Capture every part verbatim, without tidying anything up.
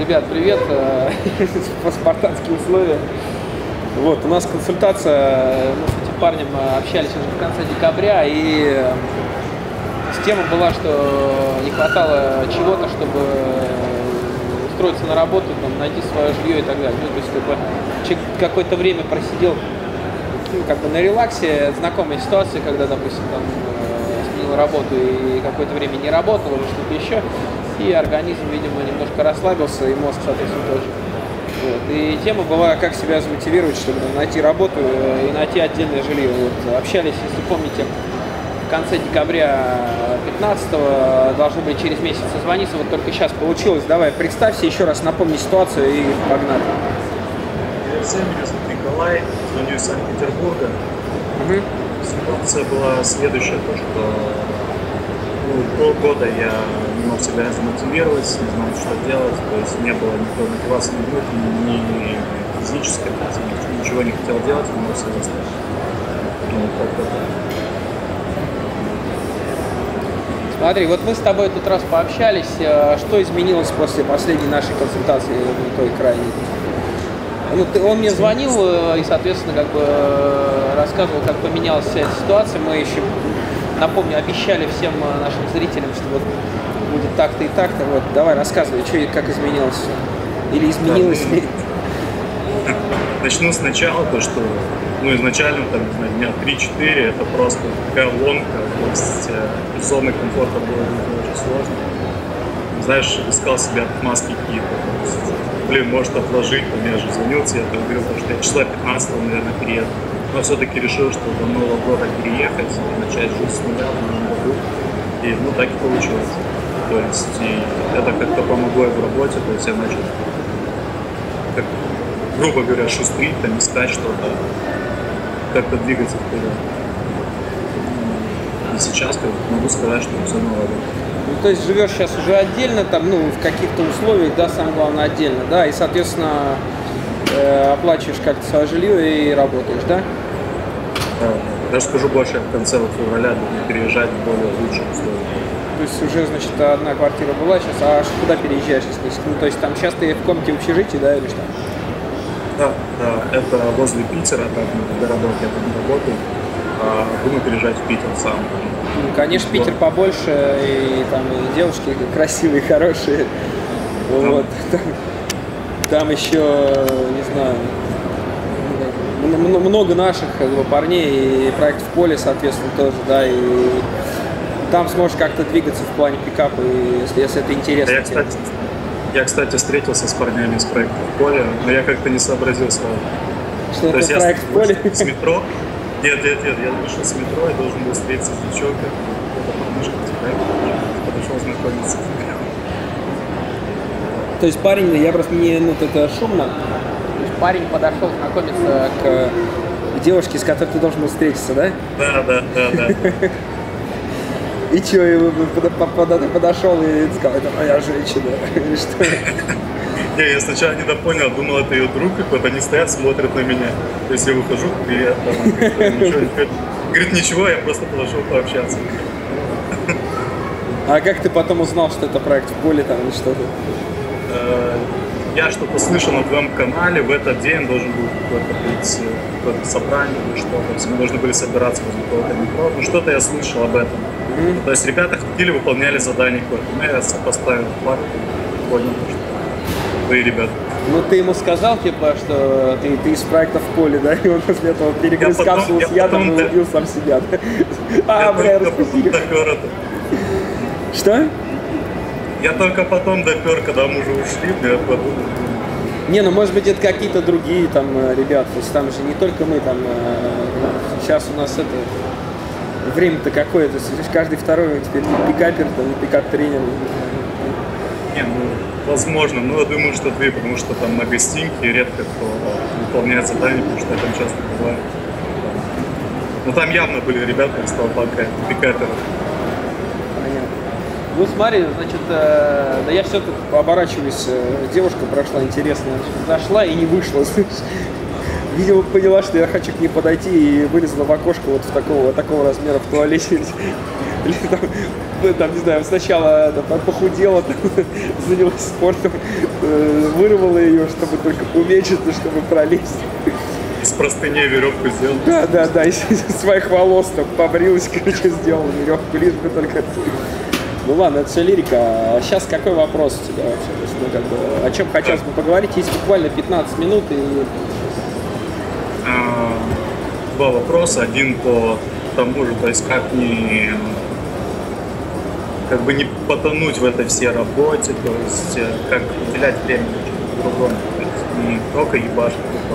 Ребят, привет. По спартанские условия. Вот, у нас консультация, мы с этим парнем общались уже в конце декабря, и тема была, что не хватало чего-то, чтобы устроиться на работу, там, найти свое жилье и так далее. Ну, то есть, как бы, человек какое-то время просидел, ну, как бы на релаксе, знакомая ситуация, когда, допустим, там, сменил работу и какое-то время не работал или что-то еще, и организм, видимо, немножко расслабился, и мозг, соответственно, тоже. Вот. И тема была, как себя замотивировать, чтобы найти работу и найти отдельное жилье. Вот. Общались, если помните, в конце декабря пятнадцатого, должны были через месяц созвониться, вот только сейчас получилось. Давай, представься еще раз, напомни ситуацию и погнали. Всем, меня зовут Николай, звоню из Санкт-Петербурга. Угу. Ситуация была следующая, то что ну, полгода я не мог себя замотивировать, не знал, что делать, то есть не было никакой мотивации ни внутренней, ни физической, ничего не хотел делать, не мог себя заставить. Ну, как-то так. Смотри, вот мы с тобой тут раз пообщались, что изменилось после последней нашей консультации, той крайней? Ну, ты, он мне звонил и, соответственно, как бы рассказывал, как поменялась вся эта ситуация. Мы еще, напомню, обещали всем нашим зрителям, что вот будет так-то и так-то. Вот, давай, рассказывай, что, как изменилось все. Или изменилось ли? Да, ну, начну сначала, то, что ну, изначально, там, не знаю, дня три-четыре, это просто такая ломка, то есть э, зоны комфорта было очень сложно. Знаешь, искал себе отмазки какие-то. Блин, может отложить, там я же звонил тебе, я говорил, что я числа пятнадцатого, наверное, перееду. Но все-таки решил, что до Нового года переехать и начать жить с нуля в новом году. И ну так и получилось. То есть и это как-то помогло и в работе, то есть я начал, как, грубо говоря, шустрить, там, искать что-то, как-то двигаться вперед. И сейчас как, могу сказать, что все новое. Ну, то есть живешь сейчас уже отдельно, там, ну, в каких-то условиях, да, самое главное, отдельно, да, и, соответственно, э, оплачиваешь как-то свое жилье и работаешь, да? Да, даже скажу больше, в конце вот февраля буду переезжать в более лучшие условия. То есть уже, значит, одна квартира была сейчас, а куда переезжаешь, если, ну, то есть там сейчас ты в комнате общежития, да, или что? Да, да, это возле Питера, там, до работы я там работаю, а думаю переезжать в Питер сам. Ну, конечно, Питер побольше, и там и девушки красивые, хорошие. Вот. Там, там еще, не знаю, много наших как бы, парней, и проект в поле, соответственно, тоже, да, и там сможешь как-то двигаться в плане пикапа, если, если это интересно. Я кстати, я, кстати, встретился с парнями из проекта в поле, но я как-то не сообразил сразу. Что То это проект в поле? С метро. Нет, нет, нет, я вышел с метро и должен был встретиться с девчонкой. Это подмышка, подошел знакомиться. То есть парень, я просто не, ну, это шумно. То есть парень подошел знакомиться к девушке, с которой ты должен был встретиться, да? Да, да, да, да. И что, подошел и сказал, это моя женщина, или что? Не, я сначала не допонял, думал, это ее друг какой-то, они стоят, смотрят на меня. То есть я выхожу, привет, там, ничего не говорит. Говорит, ничего, я просто подошел пообщаться. А как ты потом узнал, что это проект в поле там или что-то? Я что-то слышал на твоем канале, в этот день должен был какое-то быть какое-то собрание или что-то. Мы должны были собираться возле какого-то метро. Ну что-то я слышал об этом. Mm-hmm. То есть ребята ходили, выполняли задание какое-то. Ну я поставил факт и понял, что твои ребята. Ну ты ему сказал, типа, что ты, ты из проекта в поле, да? И он после этого перегрыз капсулу с ядом и убил сам себя. А, бля, распустили. Что? Я только потом допер, когда мы уже ушли, я подумал. Не, ну может быть это какие-то другие там ребята, то есть там же не только мы там, сейчас у нас это, время-то какое-то, каждый второй теперь не пикапер, там, не пикап-тренер. Не, ну, возможно, но я думаю, что ты, потому что там на гостинке редко кто выполняет задания, потому что я там часто бываю. Ну там явно были ребята из толпа пикаперов. Ну смотри, значит, э, да я все тут оборачиваюсь, э, девушка прошла интересно, зашла и не вышла, видимо, поняла, что я хочу к ней подойти и вылезла в окошко вот в такого, такого размера в туалете. Или там, там, не знаю, сначала там, похудела, там, занялась спортом, э, вырвала ее, чтобы только поумечиться, чтобы пролезть. Из простыней веревку сделал. Да, да, да, из, из своих волос там побрилась, короче, сделала веревку, лишь бы только... Ну ладно, это все лирика. А сейчас какой вопрос у тебя вообще? То есть, ну, как бы, о чем хотелось бы поговорить? Есть буквально пятнадцать минут и... А, два вопроса. Один по тому же, то есть как не... Как бы не потонуть в этой всей работе, то есть как уделять время другому. То есть не только ебашить,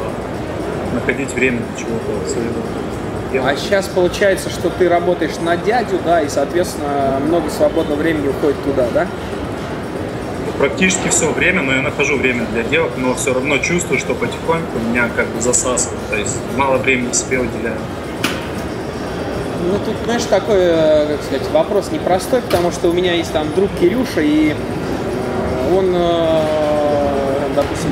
а находить время для чего-то своего. А сейчас получается, что ты работаешь на дядю, да, и, соответственно, много свободного времени уходит туда, да? Практически все время, но я нахожу время для девок, но все равно чувствую, что потихоньку меня как бы засасывает, то есть мало времени себе уделяю. Ну, тут, знаешь, такой, как сказать, вопрос непростой, потому что у меня есть там друг Кирюша, и он, допустим,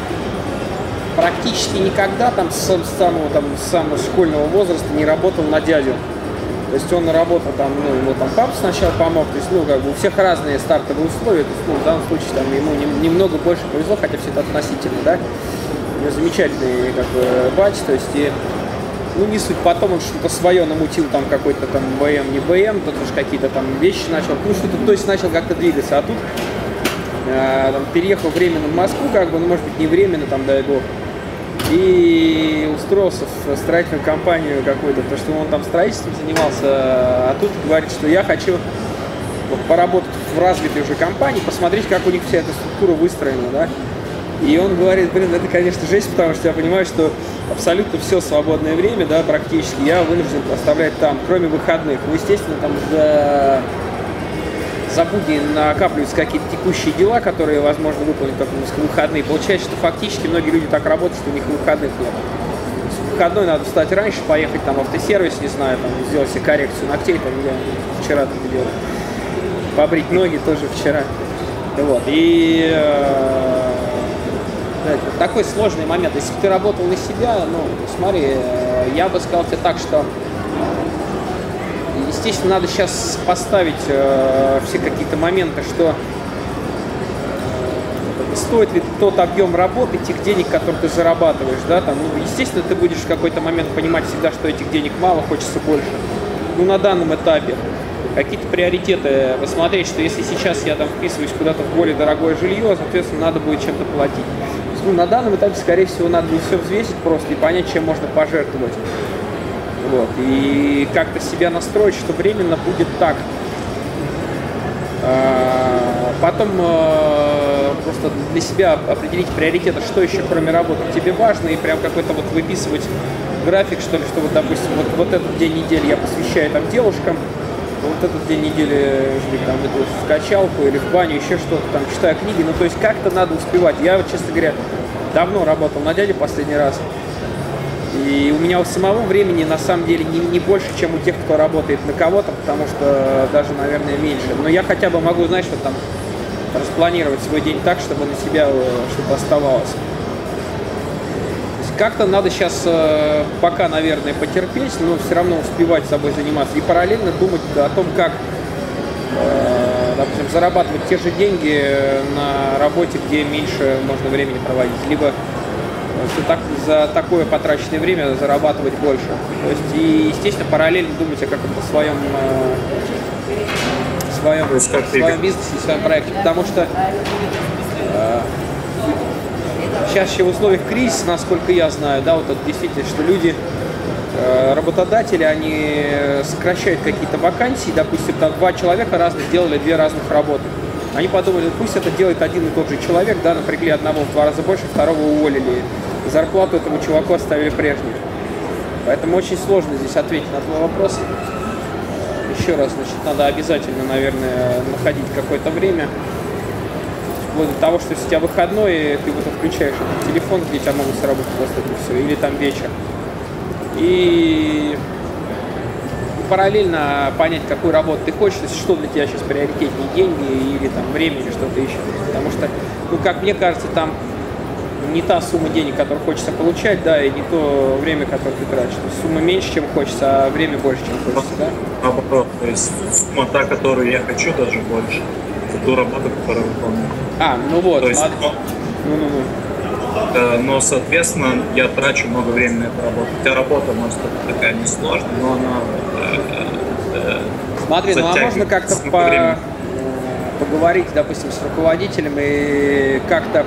практически никогда там с самого, там, с самого школьного возраста не работал на дядю. То есть он работал там, ну, ему там папа сначала помог, то есть, ну, как бы у всех разные стартовые условия, то есть, ну, в данном случае там ему немного больше повезло, хотя все это относительно, да. У него замечательный, как бы, батч, то есть, и, ну, не суть, потом он что-то свое намутил, там, какой-то там БМ, не БМ, тут уж какие-то там вещи начал, ну, что-то, то есть, начал как-то двигаться, а тут э, там, переехал временно в Москву, как бы, ну, может быть, не временно, там, дай бог, и устроился в строительную компанию какую-то, потому что он там строительством занимался, а тут говорит, что я хочу вот поработать в развитой уже компании, посмотреть, как у них вся эта структура выстроена, да. И он говорит, блин, это, конечно, жесть, потому что я понимаю, что абсолютно все свободное время, да, практически, я вынужден оставлять там, кроме выходных. Ну, естественно, там за, за будни накапливаются какие-то текущие дела, которые возможно выполнить только в выходные. Получается, что фактически многие люди так работают, что у них выходных нет. В выходной надо встать раньше, поехать там в автосервис, не знаю, там, сделать себе коррекцию ногтей, там, я вчера там делал. Побрить ноги тоже вчера. Вот. И э, да, такой сложный момент. Если бы ты работал на себя, ну, смотри, я бы сказал тебе так, что естественно, надо сейчас поставить э, все какие-то моменты, что э, стоит ли тот объем работы, тех денег, которые ты зарабатываешь, да, там, ну, естественно, ты будешь в какой-то момент понимать всегда, что этих денег мало, хочется больше. Ну, на данном этапе какие-то приоритеты посмотреть, что если сейчас я там вписываюсь куда-то в более дорогое жилье, соответственно, надо будет чем-то платить. Ну, на данном этапе, скорее всего, надо будет все взвесить просто и понять, чем можно пожертвовать. Вот. И как-то себя настроить, что временно будет так. Потом просто для себя определить приоритеты, что еще кроме работы тебе важно, и прям какой-то вот выписывать график, что ли, что вот, допустим, вот, вот этот день недели я посвящаю там девушкам, вот этот день недели там, в качалку или в баню, еще что-то, там, читаю книги, ну, то есть как-то надо успевать. Я, вот, честно говоря, давно работал на дяде последний раз, и у меня у самого времени, на самом деле, не, не больше, чем у тех, кто работает на кого-то, потому что даже, наверное, меньше. Но я хотя бы могу, знаешь, вот там распланировать свой день так, чтобы на себя что-то оставалось. Как-то надо сейчас э, пока, наверное, потерпеть, но все равно успевать собой заниматься и параллельно думать о том, как, э, допустим, зарабатывать те же деньги на работе, где меньше можно времени проводить, либо что так, за такое потраченное время зарабатывать больше. То есть, и, естественно, параллельно думать о каком-то своем, э, своем, своем бизнесе, своем проекте, потому что э, сейчас еще в условиях кризиса, насколько я знаю, да, вот это действительно, что люди, э, работодатели, они сокращают какие-то вакансии, допустим, там два человека разных сделали две разных работы. Они подумали, пусть это делает один и тот же человек, да, напрягли одного в два раза больше, второго уволили, зарплату этому чуваку оставили прежней. Поэтому очень сложно здесь ответить на твой вопрос. Еще раз, значит, надо обязательно, наверное, находить какое-то время. Вплоть до того, что если у тебя выходной, ты вот включаешь этот телефон, где тебя могут сработать доступно все, или там вечер. И параллельно понять, какую работу ты хочешь, что для тебя сейчас приоритетнее, деньги или там время или что-то еще. Потому что, ну, как мне кажется, там не та сумма денег, которую хочется получать, да, и не то время, которое ты тратишь. То есть сумма меньше, чем хочется, а время больше, чем хочется, да? Наоборот, то есть сумма та, которую я хочу, даже больше. За ту работу, которую выполняю. А, ну вот, то есть, смотри. но, Ну-ну-ну. но, соответственно, я трачу много времени на эту работу. Хотя работа, может быть, такая несложная, но она э, э, Смотри, ну а можно как-то по... поговорить, допустим, с руководителем и как-то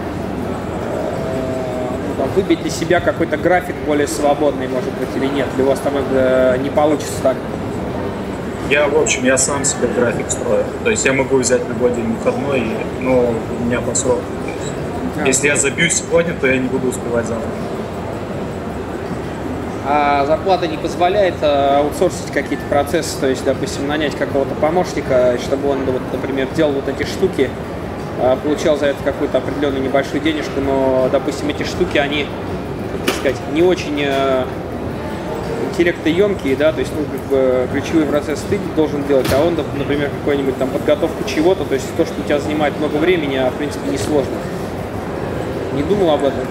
ну, там, выбить для себя какой-то график более свободный, может быть, или нет? Или у вас там это не получится так? Я, в общем, я сам себе график строю. То есть я могу взять любой день выходной, но у меня по сроку. А. Если я забьюсь сегодня, то я не буду успевать завтра. А зарплата не позволяет аутсорсить какие-то процессы, то есть, допустим, нанять какого-то помощника, чтобы он, вот, например, делал вот эти штуки, получал за это какую-то определенную небольшую денежку, но, допустим, эти штуки, они, так сказать, не очень интеллектоемкие, да, то есть, ну, как бы ключевые процессы ты должен делать, а он, например, какую-нибудь там подготовку чего-то, то есть то, что у тебя занимает много времени, а в принципе не сложно. Не думал об этом?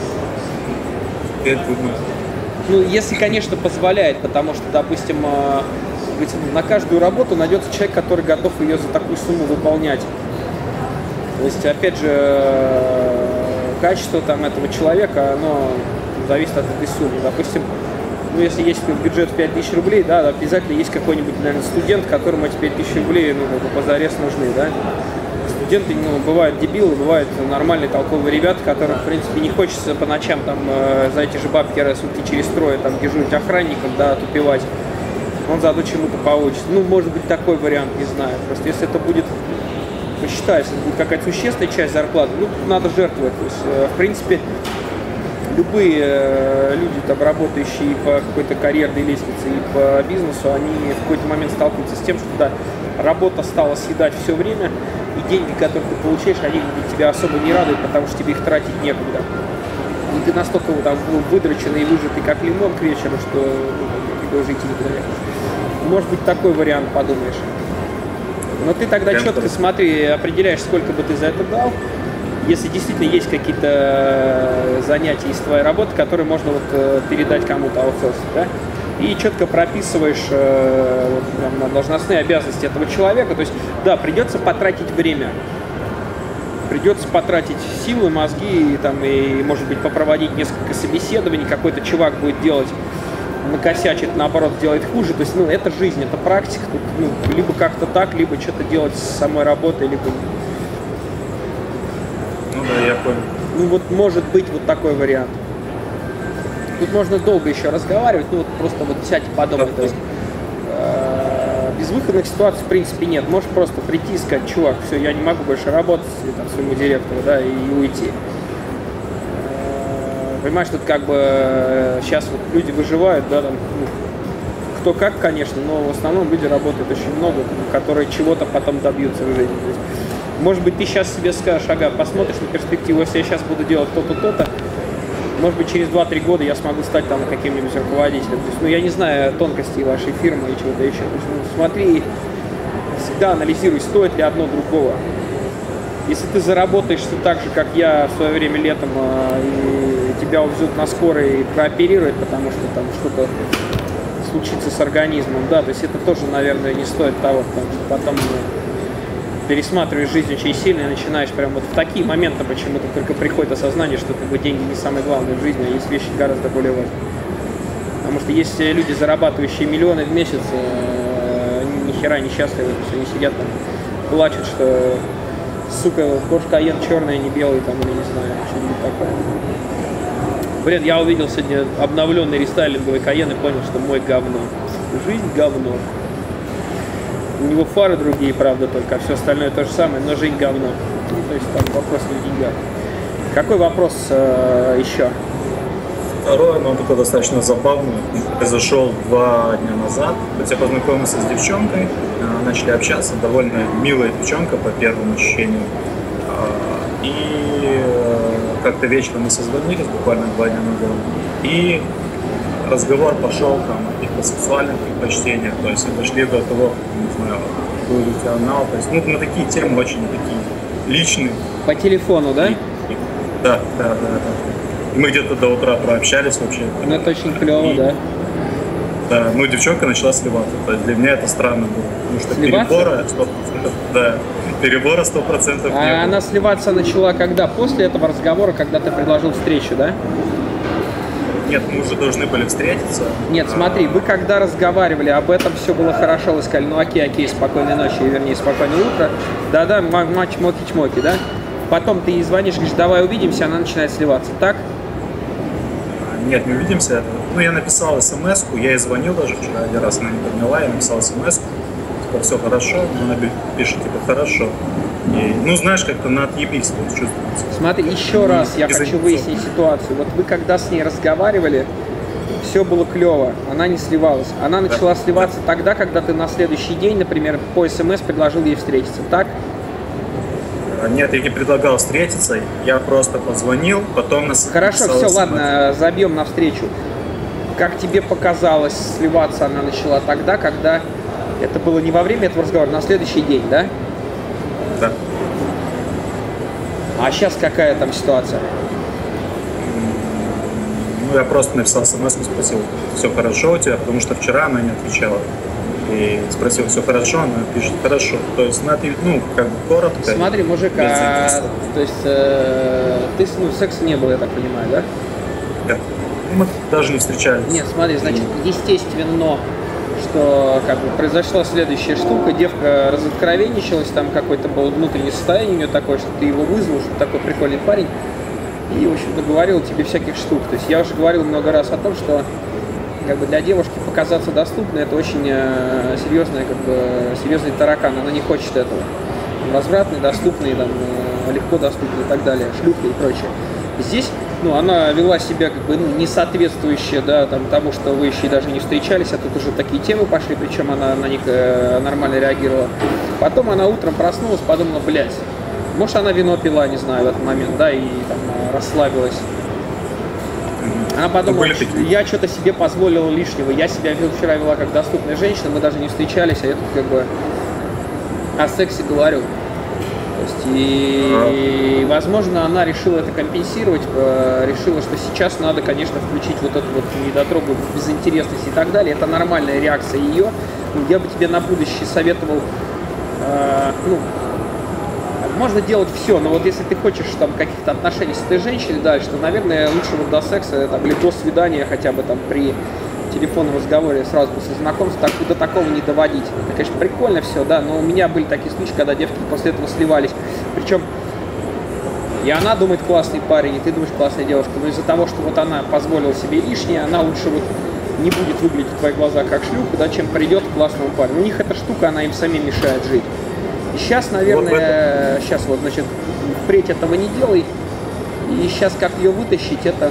Я думаю. Ну, если, конечно, позволяет, потому что, допустим, на каждую работу найдется человек, который готов ее за такую сумму выполнять. То есть, опять же, качество там этого человека, оно зависит от этой суммы. Допустим, ну, если есть бюджет в пять тысяч рублей, да, обязательно есть какой-нибудь, наверное, студент, которому эти пять тысяч рублей, ну, позарез нужны, да. Студенты, ну, бывают дебилы, бывают нормальные толковые ребята, которым, в принципе, не хочется по ночам там э, за эти же бабки раз уйти через трое, там, дежурить охранником, да, тупевать. Он заодно чему-то получится. Ну, может быть, такой вариант, не знаю. Просто если это будет, посчитай, если это будет какая-то существенная часть зарплаты, ну, надо жертвовать. То есть, э, в принципе, любые э, люди, там, работающие по какой-то карьерной лестнице и по бизнесу, они в какой-то момент сталкиваются с тем, что, да, работа стала съедать все время, и деньги, которые ты получаешь, они тебя особо не радуют, потому что тебе их тратить некуда. И ты настолько там выдроченный и выжатый, как лимон к вечеру, что ну, жить никуда не хочешь. Может быть, такой вариант подумаешь. Но ты тогда Прям четко, смотри, определяешь, сколько бы ты за это дал. Если действительно есть какие-то занятия из твоей работы, которые можно вот передать кому-то аутсорсить, да? И четко прописываешь э, вот, прям, должностные обязанности этого человека. То есть, да, придется потратить время, придется потратить силы, мозги, и, там, и, может быть, попроводить несколько собеседований, какой-то чувак будет делать, накосячит, наоборот, делает хуже. То есть, ну, это жизнь, это практика. Тут, ну, либо как-то так, либо что-то делать с самой работой, либо... Ну да, я понял. Ну, вот может быть вот такой вариант. Тут можно долго еще разговаривать, ну вот просто вот сядь и подумай. То есть, э, безвыходных ситуаций в принципе нет. Можешь просто прийти и сказать: чувак, все, я не могу больше работать, или там своему директору, да, и, и уйти. Э, понимаешь, тут как бы э, сейчас вот люди выживают, да, там, ну, кто как, конечно, но в основном люди работают очень много, которые чего-то потом добьются в жизни. То есть, может быть, ты сейчас себе скажешь: ага, посмотришь на перспективу, если я сейчас буду делать то-то, то-то, может быть, через два-три года я смогу стать там каким-нибудь руководителем. То есть, ну, я не знаю тонкостей вашей фирмы и чего-то еще. То есть, ну, смотри, всегда анализируй, стоит ли одно другого. Если ты заработаешь все так же, как я в свое время летом, и тебя увезут на скорой и прооперируют, потому что там что-то случится с организмом, да, то есть это тоже, наверное, не стоит того, потому что потом пересматриваешь жизнь очень сильно и начинаешь прям вот в такие моменты почему-то только приходит осознание, что как бы деньги не самое главное в жизни, а есть вещи гораздо более важные. Потому что есть люди, зарабатывающие миллионы в месяц, они ни хера не счастливы, то есть они сидят там, плачут, что, сука, Porsche Cayenne черный, а не белый, там, или не знаю, что-нибудь такое. Блин, я увидел сегодня обновленный рестайлинговый Cayenne и понял, что мой говно. Жизнь говно. У него фары другие, правда, только, а все остальное то же самое, но жизнь говно. Ну, то есть там вопрос не в деньгах. Какой вопрос э, еще? Второй, но он такой достаточно забавный. Произошел два дня назад. То есть я познакомился с девчонкой, начали общаться, довольно милая девчонка по первому ощущению. И как-то вечером мы созвонились, буквально два дня назад. И разговор пошел там о каких-то сексуальных предпочтениях, то есть мы дошли до того, не знаю, был ли у тебя анал, то есть ну, на такие темы очень такие личные. По телефону, да? И, Да, да, да, да. Мы где-то до утра прообщались вообще. Ну, это очень клево, да. Да, ну девчонка начала сливаться. То есть для меня это странно было. Потому что сливаться? перебора сто процентов, да. Перебора сто процентов. А она сливаться начала когда? После этого разговора, когда ты предложил встречу, да? Нет, мы уже должны были встретиться. Нет, смотри, вы когда разговаривали об этом, все было хорошо, вы сказали, ну окей, окей, спокойной ночи, вернее, спокойное утро. Да-да, матч, моки-чмоки, да? Потом ты ей звонишь, говоришь, давай увидимся, она начинает сливаться, так? Нет, не увидимся. Ну, я написал смс-ку, я ей звонил даже вчера, один раз она не подняла, я написал смс-ку, типа, все хорошо, она пишет, типа, хорошо. И, ну, знаешь, как-то на отъебись чувствуется. Смотри, еще раз я хочу выяснить ситуацию. Вот вы когда с ней разговаривали, все было клево, она не сливалась. Она начала да. сливаться да. тогда, когда ты на следующий день, например, по смс предложил ей встретиться, так? Нет, я не предлагал встретиться, я просто позвонил, потом нас... Хорошо, все, ладно, забьем на встречу. Как тебе показалось, сливаться она начала тогда, когда это было не во время этого разговора, на следующий день, да? Да. А сейчас какая там ситуация? Ну, я просто написал смс, спросил, все хорошо у тебя, потому что вчера она не отвечала. И спросил, все хорошо, она пишет, хорошо. То есть, ну, как бы коротко. Смотри, мужик, а, то есть, э, ты, ну, секса не было, я так понимаю, да? Да. Мы даже не встречались. Нет, смотри, значит, естественно, что как бы произошла следующая штука, девка разоткровенничалась, там какое-то было внутреннее состояние у нее такое, что ты его вызвал, что такой прикольный парень, и, в общем-то, говорил тебе всяких штук. То есть я уже говорил много раз о том, что как бы для девушки показаться доступной — это очень э, серьезный, как бы, серьезный таракан, она не хочет этого. Развратный, доступный, там, э, легко доступный и так далее, шлюхи и прочее. Здесь, ну, она вела себя как бы, ну, не соответствующая, да, там, тому, что вы еще даже не встречались, а тут уже такие темы пошли, причем она на них э, нормально реагировала. Потом она утром проснулась, подумала, блядь, может, она вино пила, не знаю, в этот момент, да, и там расслабилась. Она подумала, я что-то себе позволила лишнего, я себя вчера вела как доступная женщина, мы даже не встречались, а я тут как бы о сексе говорю. То есть, и, и, возможно, она решила это компенсировать, решила, что сейчас надо, конечно, включить вот эту вот недотрогу, безинтересность и так далее. Это нормальная реакция ее. Я бы тебе на будущее советовал, э, ну, можно делать все, но вот если ты хочешь там каких-то отношений с этой женщиной дальше, то, наверное, лучше вот до секса там, или до свидания хотя бы там при телефонном разговоре сразу после знакомства так, до такого не доводить. Это, конечно, прикольно все, да, но у меня были такие случаи, когда девки после этого сливались. Причем и она думает классный парень, и ты думаешь классная девушка, но из-за того, что вот она позволила себе лишнее, она лучше вот не будет выглядеть в твоих глазах как шлюха, да, чем придет к классному парню. У них эта штука, она им самим мешает жить. И сейчас, наверное, вот сейчас вот, значит, впредь этого не делай. И сейчас как ее вытащить, это...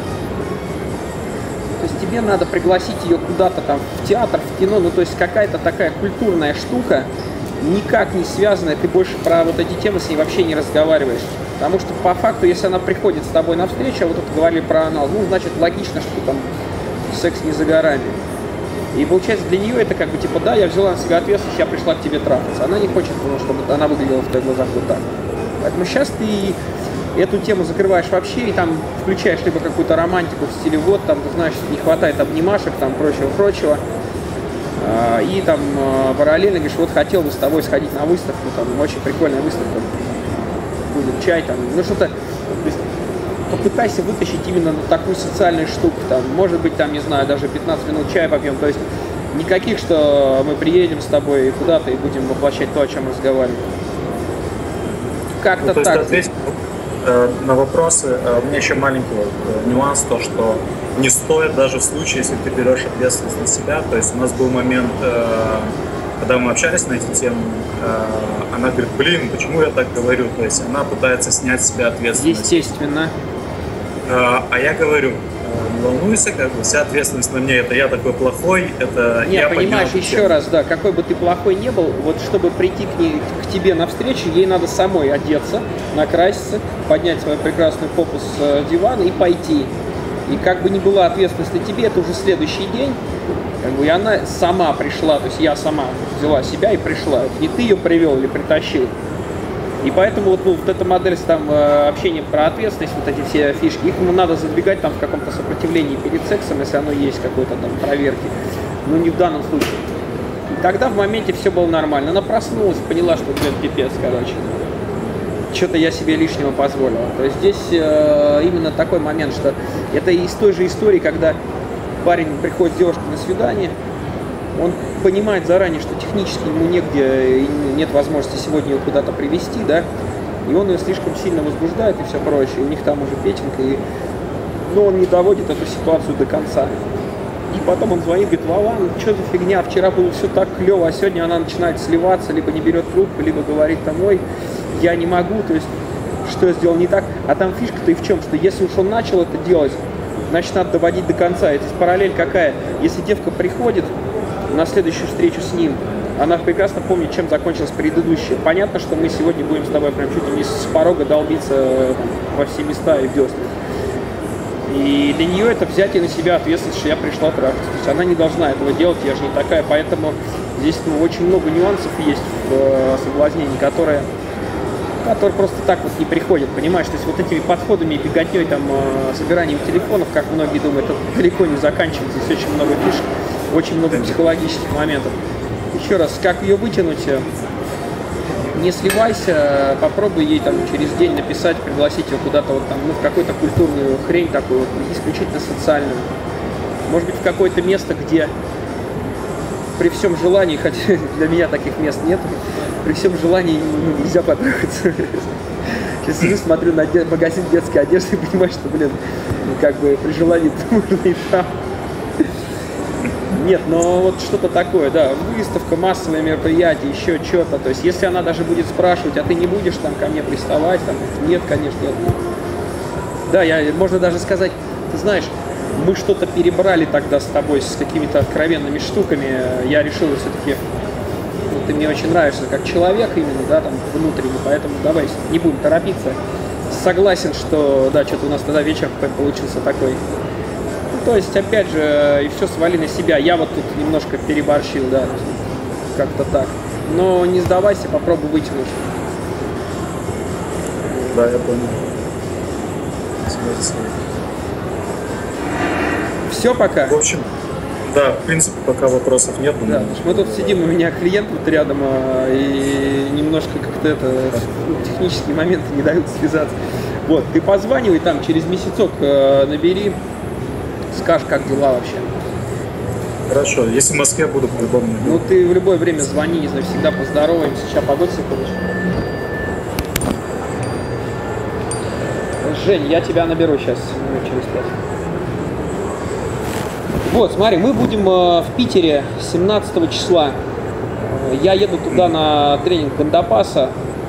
То есть тебе надо пригласить ее куда-то там в театр, в кино, ну то есть какая-то такая культурная штука, никак не связанная, ты больше про вот эти темы с ней вообще не разговариваешь. Потому что по факту, если она приходит с тобой на встречу, а вот тут говорили про анал, ну значит логично, что там секс не за горами. И получается для нее это как бы типа, да, я взяла на себя ответственность, я пришла к тебе трахаться. Она не хочет, чтобы она выглядела в твоих глазах вот так. Поэтому сейчас ты эту тему закрываешь вообще и там включаешь либо какую-то романтику в стиле вот, там, ты знаешь, не хватает обнимашек, там, прочего-прочего. И там параллельно говоришь, вот хотел бы с тобой сходить на выставку, там, очень прикольная выставка, будет чай, там, ну что-то. Попытайся вытащить именно на такую социальную штуку, там, может быть, там, не знаю, даже пятнадцать минут чая попьем, то есть никаких, что мы приедем с тобой куда-то и будем воплощать то, о чем разговариваем. Как-то ну, то так. Есть, ответь, э, на вопросы, э, у меня еще маленький вот, э, нюанс, то, что не стоит даже в случае, если ты берешь ответственность на себя, то есть у нас был момент, э, когда мы общались на эти темы, э, она говорит, блин, почему я так говорю, то есть она пытается снять с себя ответственность. Естественно. А я говорю, не волнуйся, как бы вся ответственность на мне, это я такой плохой, это не, я понимаешь, еще раз, да, какой бы ты плохой не был, вот чтобы прийти к, ней, к тебе навстречу, ей надо самой одеться, накраситься, поднять свою прекрасную попу с дивана и пойти. И как бы ни была ответственность на тебе, это уже следующий день, как бы, и она сама пришла, то есть я сама взяла себя и пришла, не ты ее привел или притащил. И поэтому вот, ну, вот эта модель там общения про ответственность, вот эти все фишки, их ему надо задвигать там в каком-то сопротивлении перед сексом, если оно есть, какой-то там проверки. Но не в данном случае. И тогда в моменте все было нормально. Она проснулась, поняла, что, блин, пипец, короче. Что-то я себе лишнего позволила. То есть здесь э, именно такой момент, что это из той же истории, когда парень приходит с девушкой на свидание, он понимает заранее, что технически ему негде, и нет возможности сегодня ее куда-то привезти, да, и он ее слишком сильно возбуждает и все прочее, и у них там уже петинка, и... но он не доводит эту ситуацию до конца. И потом он звонит, говорит: Вован, что за фигня, вчера было все так клево, а сегодня она начинает сливаться, либо не берет трубку, либо говорит там: ой, я не могу, то есть что я сделал не так. А там фишка-то и в чем, что если уж он начал это делать, значит надо доводить до конца. И здесь параллель какая? Если девка приходит на следующую встречу с ним, она прекрасно помнит, чем закончилась предыдущая. Понятно, что мы сегодня будем с тобой прям чуть ли не с порога долбиться там во все места и в десны. И для нее это взятие на себя ответственность, что я пришла трахаться. То есть она не должна этого делать, я же не такая. Поэтому здесь, ну, очень много нюансов есть в э, соблазнении, которые, которые просто так вот не приходят, понимаешь? То есть вот этими подходами и беготней, там, э, собиранием телефонов, как многие думают, это далеко не заканчивается. Здесь очень много фишек, очень много психологических моментов. Еще раз, как ее вытянуть? Не сливайся, попробуй ей там через день написать, пригласить ее куда-то вот там, ну, в какую-то культурную хрень такую, вот, исключительно социальную. Может быть, в какое-то место, где при всем желании, хотя для меня таких мест нет, при всем желании, ну, нельзя потрахаться. Сейчас сижу, смотрю на магазин детской одежды и понимаю, что, блин, ну, как бы при желании можно и там. Нет, но вот что-то такое, да, выставка, массовые мероприятия, еще что-то. То есть, если она даже будет спрашивать, а ты не будешь там ко мне приставать, там, нет, конечно, нет. Да, я, можно даже сказать, ты знаешь, мы что-то перебрали тогда с тобой с какими-то откровенными штуками. Я решил все-таки, ну, ты мне очень нравишься как человек именно, да, там, внутренне, поэтому давай не будем торопиться. Согласен, что, да, что-то у нас тогда вечер получился такой. То есть, опять же, и все свали на себя. Я вот тут немножко переборщил, да, как-то так. Но не сдавайся, попробуй вытянуть. Да, я понял. Все пока? В общем, да, в принципе, пока вопросов нет. Да, мы тут сидим, у меня клиент вот рядом, и немножко как-то это, технические моменты не дают связаться. Вот, ты позванивай там, через месяцок набери. Скажешь, как дела вообще. Хорошо, если в Москве буду, по-любому. Ну, ты в любое время звони, не знаю, всегда поздороваемся. Сейчас, погодь секундочку. Жень, я тебя наберу сейчас, минут через пять. Вот, смотри, мы будем э, в Питере семнадцатого числа. Я еду туда на тренинг Гандапаса.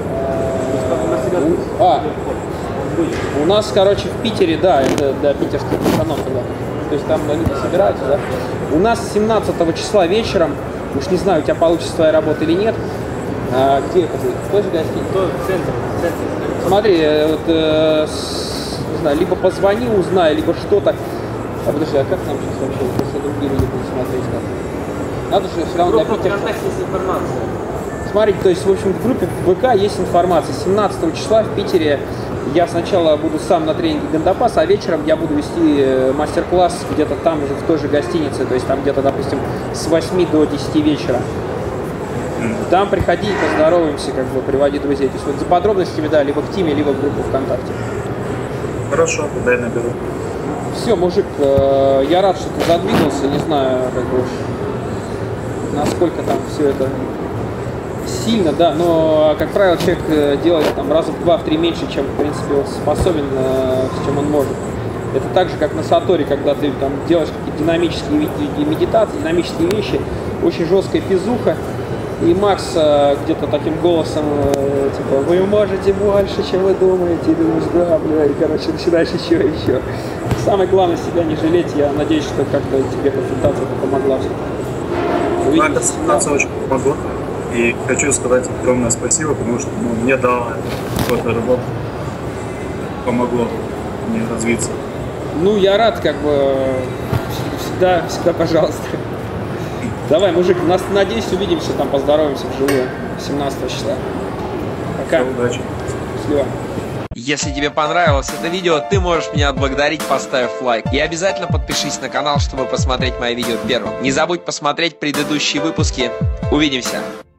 Э, а, у нас, короче, в Питере, да, это для питерских пацанов, да. То есть там люди собираются, да. У нас семнадцатого числа вечером, уж не знаю, у тебя получится твоя работа или нет. А, где это будет? В той же гостинице? В центре. Смотри, вот, э, с, не знаю, либо позвони, узнай, либо что-то. А подожди, а как нам сейчас вообще, если другие люди будут смотреть? Как? Надо же все равно для Питера. есть информация. Смотрите, то есть, в общем, в группе в ВК есть информация. семнадцатого числа в Питере я сначала буду сам на тренинге Гандапаса, а вечером я буду вести мастер-класс где-то там же, в той же гостинице, то есть там где-то, допустим, с восьми до десяти вечера. Там приходи и поздороваемся, как бы, приводи друзей. То есть вот за подробностями, да, либо в Тиме, либо в группу ВКонтакте. Хорошо, дай наберу. Все, мужик, я рад, что ты задвигался, не знаю, как бы, насколько там все это сильно, да, но, как правило, человек делает там раза в два, в три меньше, чем, в принципе, он способен, с чем он может. Это так же, как на Саторе, когда ты там делаешь какие-то динамические медитации, динамические вещи, очень жесткая физуха, и Макс где-то таким голосом, типа, вы можете больше, чем вы думаете, и думаешь, да, бля, и, короче, начинаешь еще и еще. Самое главное, себя не жалеть, я надеюсь, что как-то тебе консультация помогла. Да, консультация очень помогла. И хочу сказать огромное спасибо, потому что, ну, мне дала какая-то работа, помогло мне развиться. Ну, я рад, как бы, всегда, всегда пожалуйста. Давай, мужик, нас, надеюсь, увидимся, там поздороваемся вживую семнадцатого числа. Пока. Пока. Все, удачи. Счастливо. Если тебе понравилось это видео, ты можешь меня отблагодарить, поставив лайк. И обязательно подпишись на канал, чтобы посмотреть мои видео первым. Не забудь посмотреть предыдущие выпуски. Увидимся!